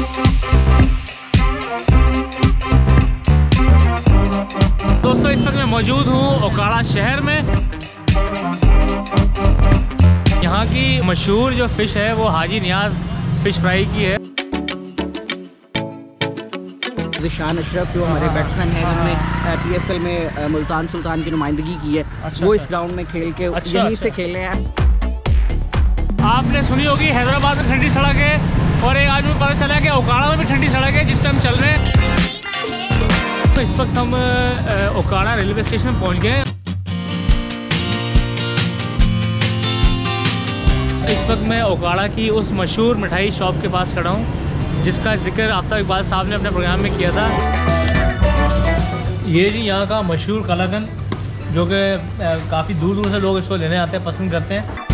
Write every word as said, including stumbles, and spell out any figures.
दोस्तों इस वक्त मैं मौजूद हूँ ओकाड़ा शहर में। यहाँ की मशहूर जो फ़िश है वो हाजी नियाज फ़िश फ्राई की है। शान अशरफ जो हमारे बैट्समैन हैं जिन्होंने पी एस एल में मुल्तान सुल्तान की नुमाइंदगी की है, अच्छा, वो अच्छा। इस ग्राउंड में खेल के अच्छा, यहीं अच्छा। से खेले हैं। आपने सुनी होगी हैदराबाद में ठंडी सड़क है, और एक आज मुझे पता चला कि ओकाड़ा में भी ठंडी सड़क है जिस पे हम चल रहे हैं। तो इस वक्त हम ओकाड़ा रेलवे स्टेशन में पहुंच गए। इस वक्त मैं ओकाड़ा की उस मशहूर मिठाई शॉप के पास खड़ा हूँ जिसका जिक्र आफ्ताब इकबाल साहब ने अपने प्रोग्राम में किया था। ये जी यहाँ का मशहूर कलाकंद, जो कि काफ़ी दूर दूर से लोग इसको लेने आते हैं, पसंद करते हैं।